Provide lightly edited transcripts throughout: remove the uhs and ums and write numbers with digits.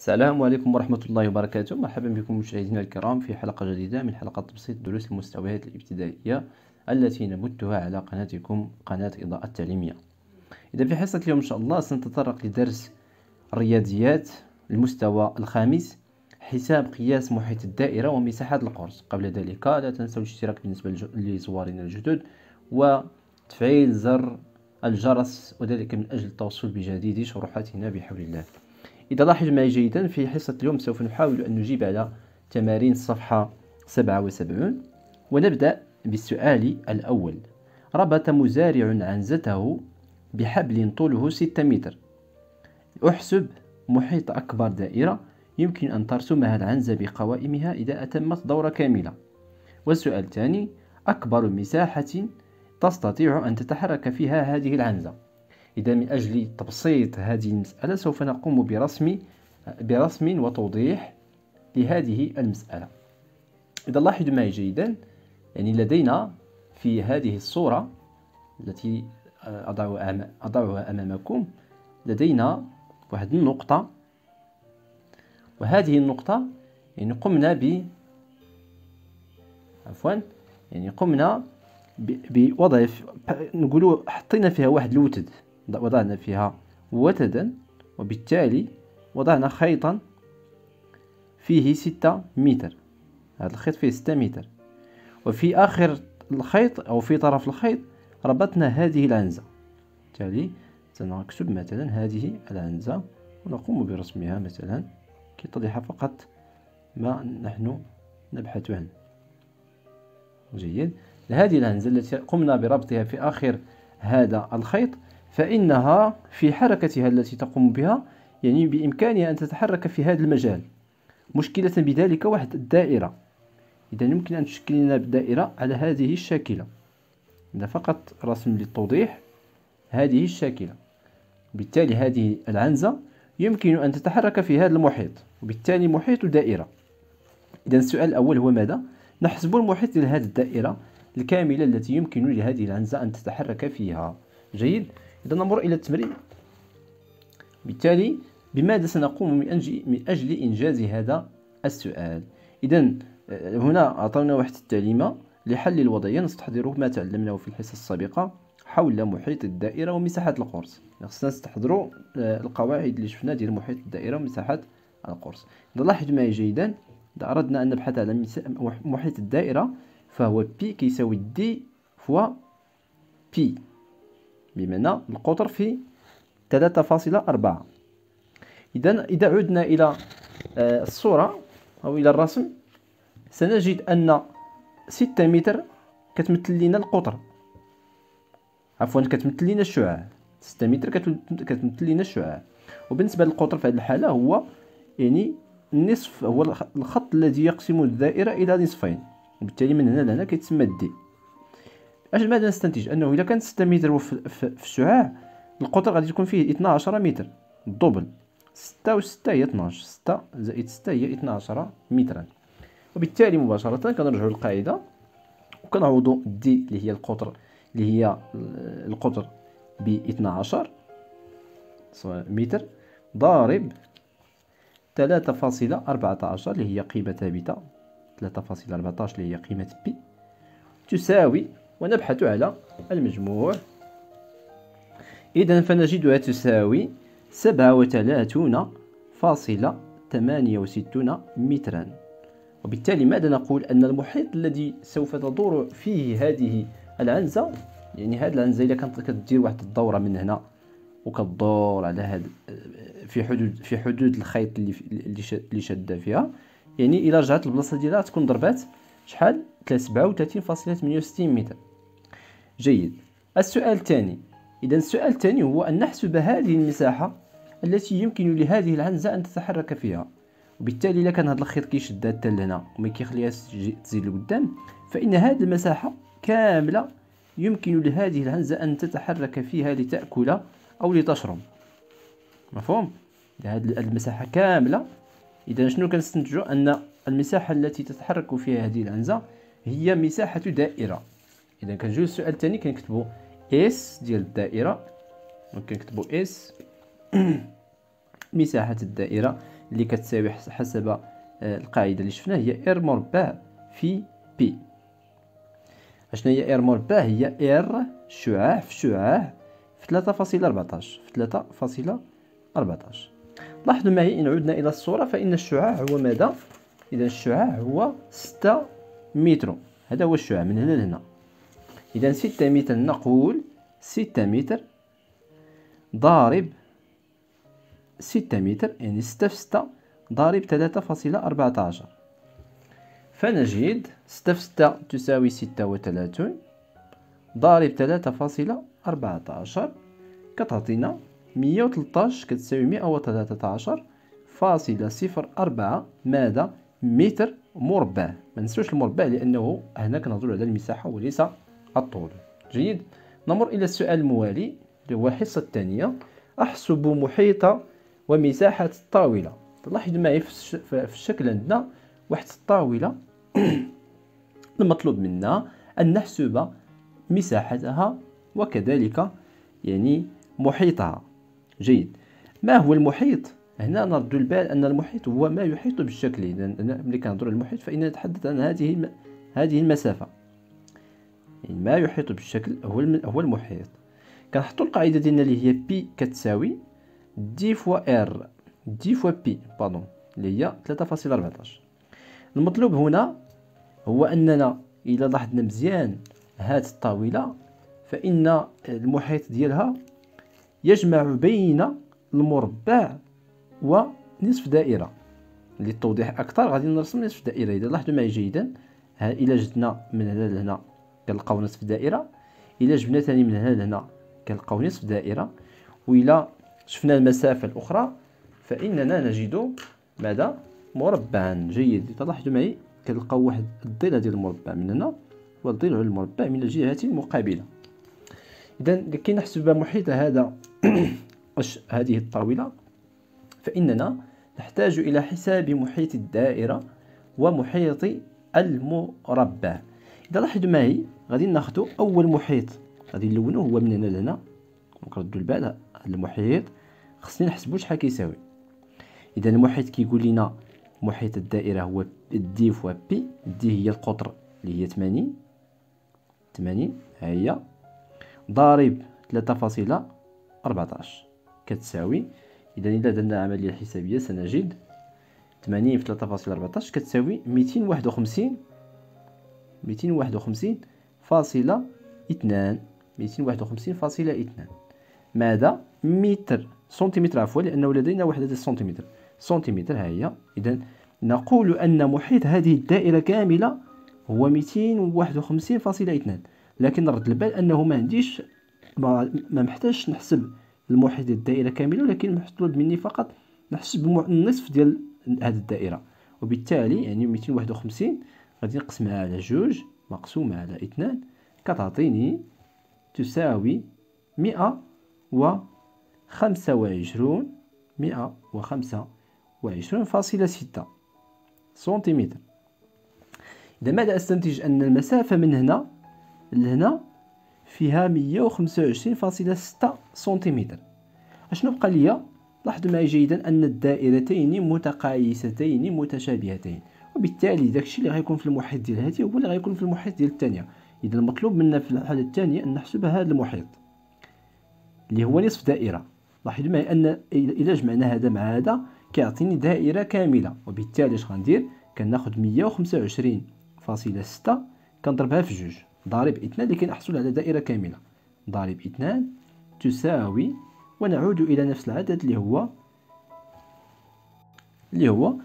السلام عليكم ورحمة الله وبركاته. مرحبا بكم مشاهدينا الكرام في حلقة جديدة من حلقات تبسيط دروس المستويات الابتدائية التي نبثها على قناتكم قناة إضاءة التعليمية. إذا في حصة اليوم إن شاء الله سنتطرق لدرس الرياضيات المستوى الخامس، حساب قياس محيط الدائرة ومساحات القرص. قبل ذلك لا تنسوا الاشتراك بالنسبة لزوارنا الجدد وتفعيل زر الجرس، وذلك من أجل التوصل بجديد شروحاتنا بحول الله. إذا لاحظ معي جيدا في حصة اليوم سوف نحاول أن نجيب على تمارين الصفحة 77، ونبدأ بالسؤال الأول. ربط مزارع عنزته بحبل طوله 6 متر. احسب محيط أكبر دائرة يمكن أن ترسمها العنزة بقوائمها إذا أتمت دورة كاملة. والسؤال الثاني: أكبر مساحة تستطيع أن تتحرك فيها هذه العنزة. إذا من أجل تبسيط هذه المسألة سوف نقوم برسم وتوضيح لهذه المسألة. إذا لاحظوا معي جيدا، يعني لدينا في هذه الصورة التي أضعها أمامكم لدينا واحد النقطة، وهذه النقطة يعني قمنا بوضع، نقولوا حطينا فيها واحد الوتد، وضعنا فيها وتدا، وبالتالي وضعنا خيطا فيه 6 متر. هذا الخيط فيه 6 متر، وفي آخر الخيط أو في طرف الخيط ربطنا هذه العنزة. بالتالي سنكتب مثلا هذه العنزة ونقوم برسمها مثلا كي تضح فقط ما نحن نبحث عنه. جيد. هذه العنزة التي قمنا بربطها في آخر هذا الخيط فإنها في حركتها التي تقوم بها يعني بإمكانها أن تتحرك في هذا المجال. مشكلة بذلك واحد الدائرة، إذا يمكن أن تشكل لنا دائرة على هذه الشاكلة. إذا فقط رسم للتوضيح هذه الشاكلة، بالتالي هذه العنزة يمكن أن تتحرك في هذا المحيط، وبالتالي محيط دائرة. إذا السؤال الأول هو ماذا؟ نحسب المحيط لهذه الدائرة الكاملة التي يمكن لهذه العنزة أن تتحرك فيها. جيد. إذا نمر إلى التمرين. بالتالي بماذا سنقوم من أجل إنجاز هذا السؤال؟ إذا هنا أعطونا واحد التعليمة لحل الوضعية نستحضر ما تعلمناه في الحصة السابقة حول محيط الدائرة ومساحات القرص. خصنا نستحضروا القواعد اللي شفنا ديال محيط الدائرة ومساحات القرص. إذا لاحظوا معي جيدا، إذا أردنا أن نبحث على محيط الدائرة فهو بي كيساوي دي فوا بي، بمعنى القطر في 3.4. إذا عدنا إلى الصورة أو إلى الرسم سنجد أن 6 متر كتمثل لنا القطر، عفوا كتمثل لنا الشعاع. 6 متر كتمثل لنا الشعاع، وبالنسبة للقطر في هذه الحالة هو يعني النصف، هو الخط الذي يقسم الدائرة إلى نصفين، وبالتالي من هنا لهنا كيتسمى دي. ماذا نستنتج؟ أنه إذا كان 6 متر في الشعاع، القطر غادي تكون فيه 12 متر، الدبل. 6 و 6 هي 12، 6 زائد 6 هي 12 مترا. وبالتالي مباشرة كنرجعوا للقاعدة وكنعوضوا دي اللي هي القطر ب 12 متر ضارب 3.14 اللي هي قيمة ثابتة، 3.14 اللي هي قيمة بي، تساوي، ونبحث على المجموع. إذن فنجدها تساوي 37.68 مترا. وبالتالي ماذا نقول؟ أن المحيط الذي سوف تدور فيه هذه العنزة، يعني هذه العنزة إذا كانت كتدير واحد الدورة من هنا وكتدور على هذا في حدود الخيط اللي شادة فيها، يعني إلا رجعت البلاصة ديالها تكون ضربات شحال؟ 37.68 متر. جيد. السؤال الثاني. إذا السؤال الثاني هو أن نحسب هذه المساحة التي يمكن لهذه العنزة أن تتحرك فيها. وبالتالي إلا كان هذا الخيط كيشدها حتى لهنا وما كيخليهاش تزيد لقدام، فإن هذه المساحة كاملة يمكن لهذه العنزة أن تتحرك فيها لتأكل أو لتشرب. مفهوم؟ هذه المساحة كاملة. إذا شنو كنستنتجوا؟ أن المساحة التي تتحرك فيها هذه العنزة هي مساحة دائرة. إذا كنجيو السؤال الثاني كنكتبوا اس ديال الدائرة، وكنكتبوا اس مساحة الدائرة اللي كتساوي حسب القاعدة اللي شفناها هي ار مربع في بي. اشنا هي ار مربع؟ هي ار شعاع في شعاع في 3.14 في 3.14. لاحظوا معي إن عدنا إلى الصورة فإن الشعاع هو ماذا؟ إذا الشعاع هو 6 متر، هذا هو الشعاع من هنا لهنا. إذا 6 متر، نقول 6 متر ضارب 6 متر يعني 6 في 6 ضارب 3.14، فنجد 6 في 6 تساوي 36 ضارب 3.14 كتعطينا 113 كتساوي 113.04 ماذا؟ متر مربع. ما ننسوش المربع لأنه هنا كنهضروا على المساحة وليس الطول. جيد. نمر إلى السؤال الموالي اللي هو الحصة الثانية. أحسب محيط ومساحة الطاولة. لاحظوا معي في الشكل عندنا واحد الطاولة المطلوب منا أن نحسب مساحتها وكذلك يعني محيطها. جيد. ما هو المحيط؟ هنا نرد البال أن المحيط هو ما يحيط بالشكل. إذا ملي كنهضروا على المحيط فإننا نتحدث عن هذه المسافة، يعني ما يحيط بالشكل هو المحيط. كنحطوا القاعدة ديالنا اللي هي بي كتساوي دي فوا ار دي فوا بي اللي هي 3.14. المطلوب هنا هو أننا إذا لاحظنا مزيان هذه الطاولة فإن المحيط ديالها يجمع بين المربع ونصف دائرة. للتوضيح أكثر غادي نرسم نصف دائرة. إذا لاحظوا معي جيدا، إلى جدنا من هنا لهنا كنلقاو نصف دائرة، إلى جبنا ثاني من هنا لهنا كنلقاو نصف دائرة، وإلى شفنا المسافة الأخرى فإننا نجد ماذا؟ مربعا. جيد. إذا لاحظوا معي كنلقاو واحد الضلع ديال المربع من هنا والضلع المربع من الجهة المقابلة. إذا لكي نحسب محيط هذه الطاولة فإننا نحتاج إلى حساب محيط الدائرة ومحيط المربع. إذا لاحظوا معي غادي ناخذ أول محيط غادي نلونوه هو من هنا لهنا، ونردوا البال على المحيط خصني نحسبو شحال كيساوي. إذا المحيط كيقول لنا محيط الدائرة هو دي فوا بي. دي هي القطر اللي هي 80 ها هي ضارب 3.14 كتساوي. إذا إذا درنا عملية حسابية سنجد 80 في 3.14 كتساوي 251.2 ماذا؟ متر سنتيمتر، عفوا لأنه لدينا وحدة السنتيمتر. سنتيمتر ها هي. إذا نقول أن محيط هذه الدائرة كاملة هو 251.2. لكن نرد البال أنه ما عنديش ما محتاجش نحسب المحيط ديال الدائرة كاملة، ولكن مطلوب مني فقط نحسب النصف ديال هذه الدائرة، وبالتالي يعني 251 غادي نقسمها على 2 مقسومة على 2 كتعطيني تساوي 125.6 سنتيمتر. إذا ماذا أستنتج؟ أن المسافة من هنا لهنا فيها 125.6 سنتيمتر. أشنو بقى ليا؟ لاحظوا معي جيدا أن الدائرتين متقايستين متشابهتين، وبالتالي داكشي اللي غيكون في المحيط ديال هذه هو اللي غيكون في المحيط ديال الثانية. إذا المطلوب منا في الحالة الثانية أن نحسب هذا المحيط اللي هو نصف دائرة. لاحظوا معي أن إذا جمعنا هذا مع هذا كيعطيني دائرة كاملة، وبالتالي اش غندير؟ كناخد 125.6 كنضربها في 2 ضارب 2 لكي نحصل على دائرة كاملة. ضارب 2 تساوي، ونعود إلى نفس العدد اللي هو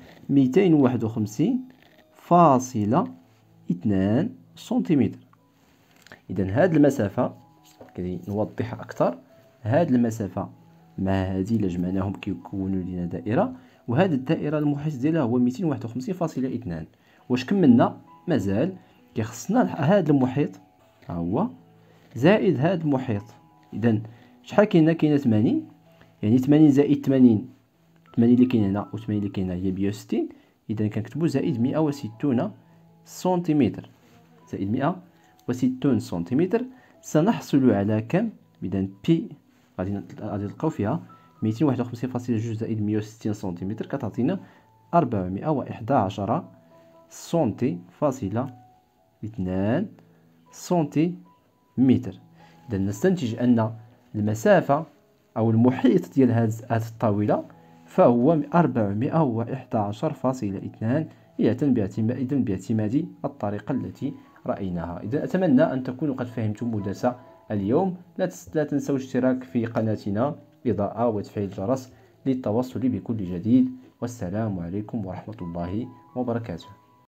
251.2 سنتيمتر. إذا هذه المسافة كي نوضحها أكثر، هذه المسافة مع هذه اللي جمعناهم كيكونوا لنا دائرة، وهذه الدائرة المحيط ديالها هو 251.2. واش كملنا؟ مازال كيخصنا هذا المحيط ها هو زائد هذا المحيط. إذا شحال كاينه؟ كاينه 80، يعني 80 زائد 80 اللي كاين هنا و 80 اللي كاين هنا هي 160. إذا كنكتبوا زائد 160 سنتيمتر، زائد 160 سنتيمتر. سنحصل على كم؟ إذا بي غادي نلقاو فيها 251.2 زائد 160 سنتيمتر كتعطينا 411 سنتي فاصلة 2 سنتيمتر. إذا نستنتج أن المسافة أو المحيط ديال هذه الطاولة فهو 411.2 باعتماد الطريقة التي رأيناها. إذا أتمنى أن تكونوا قد فهمتم درس اليوم. لا تنسوا الاشتراك في قناتنا إضاءة وتفعيل الجرس للتوصل بكل جديد. والسلام عليكم ورحمة الله وبركاته.